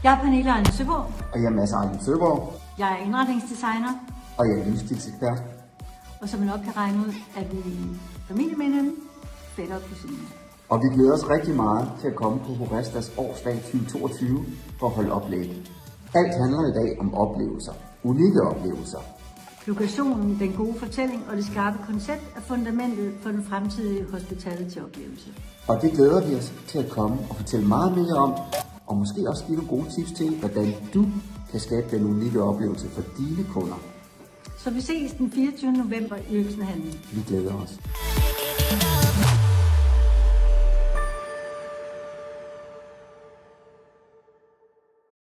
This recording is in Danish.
Jeg er Pernille Ejlen Søborg. Og jeg er Mads Ejlen Søborg. Jeg er indretningsdesigner. Og jeg er livsstilsekspert. Og som man nok kan regne ud, er vi familie med hinanden, fætter og kusine. Og vi glæder os rigtig meget til at komme på Horestas årsdag 2022 for at holde oplæg. Alt handler i dag om oplevelser. Unikke oplevelser. Lokationen, den gode fortælling og det skarpe koncept er fundamentet for den fremtidige hospitality-oplevelse. Og det glæder vi os til at komme og fortælle meget mere om, og måske også give nogle gode tips til, hvordan du kan skabe den unikke oplevelse for dine kunder. Så vi ses den 24. november i Øksenhallen. Vi glæder os.